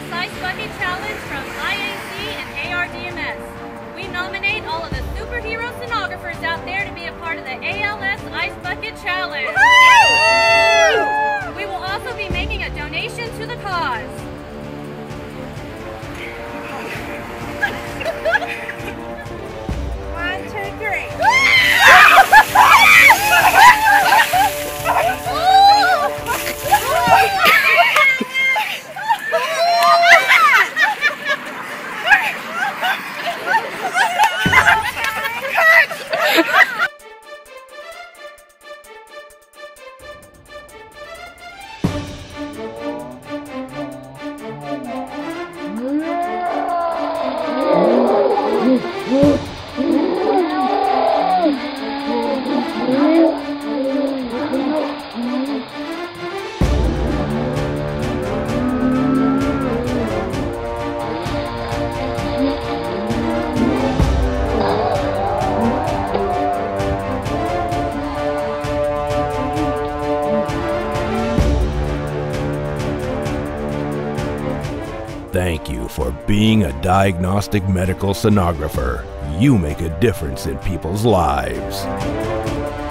ALS Ice Bucket Challenge from IAC and ARDMS. We nominate all of the Superhero Sonographers out there to be a part of the ALS Ice Bucket Challenge. We will also be making a donation to the cause. 1, 2, 3. Thank you for being a diagnostic medical sonographer. You make a difference in people's lives.